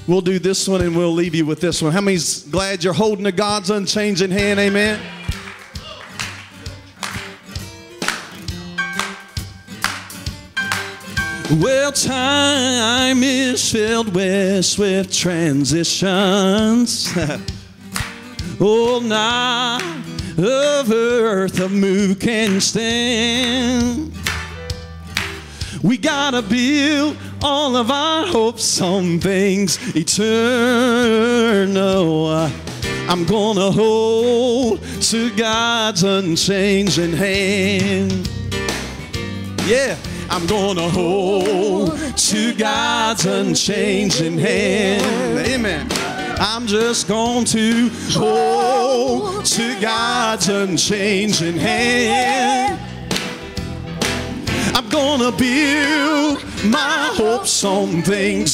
We'll do this one and we'll leave you with this one. How many's glad you're holding to God's unchanging hand? Amen. Well, time is filled with swift transitions. Oh, not of earth a move can stand. We gotta build all of our hopes on things eternal. I'm gonna hold to God's unchanging hand. Yeah. I'm gonna hold to God's unchanging hand. Amen. I'm just going to hold to God's unchanging hand. I'm gonna build my hopes on things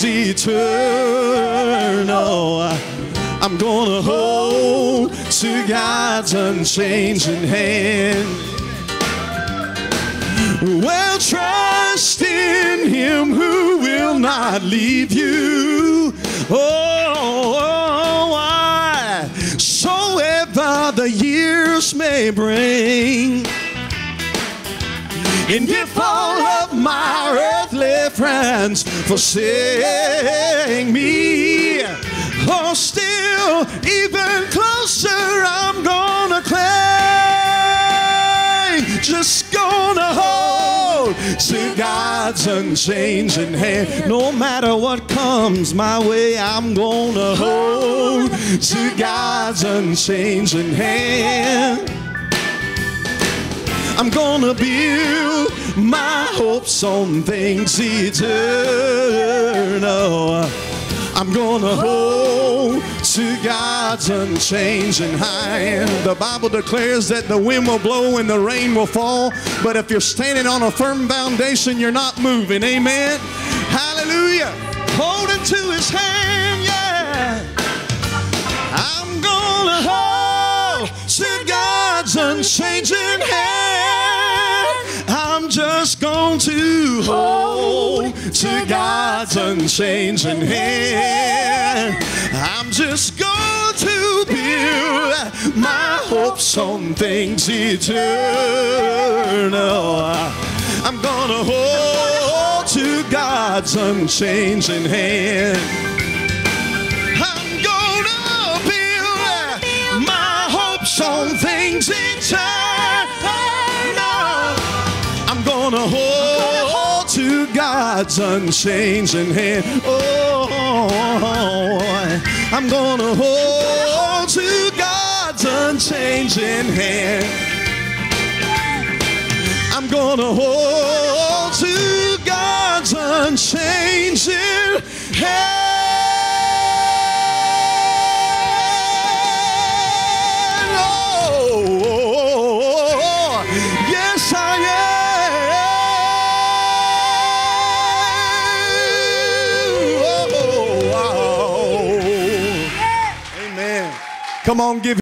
eternal. I'm gonna hold to God's unchanging hand. Well, trust in Him who will not leave you. Oh, why? So ever the years may bring, and if all of my earthly friends forsake me, oh, still even closer I'm gonna cling. Just gonna hold to God's unchanging hand. No matter what comes my way, I'm gonna hold to God's unchanging hand. I'm gonna build my hopes on things eternal. I'm gonna hold to God's unchanging hand. The Bible declares that the wind will blow and the rain will fall, but if you're standing on a firm foundation, you're not moving. Amen. Hallelujah. Holding to His hand, yeah. I'm gonna hold to God's unchanging hand. I'm just going to hold to God's unchanging hand. I'm just going to build my hopes on things eternal. I'm gonna hold to God's unchanging hand. I'm gonna build my hopes on things eternal. I'm gonna hold to God's unchanging hand. Oh, I'm gonna hold to God's unchanging hand. I'm gonna hold to God's unchanging hand. Oh, yes I am. Come on, give